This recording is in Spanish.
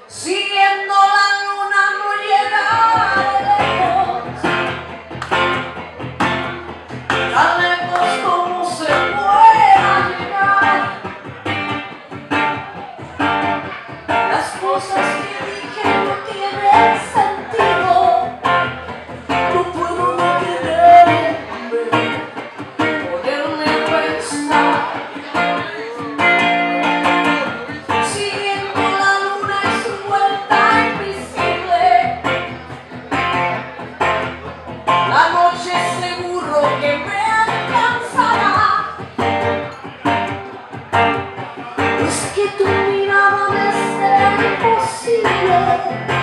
Siguiendo la luna no llega lejos, tan lejos como se pueda llegar. Las cosas que dije no tienen sentido, no puedo detenerme, poderme pensar. La noche seguro que me alcanzará. Es que tu mirada me será imposible.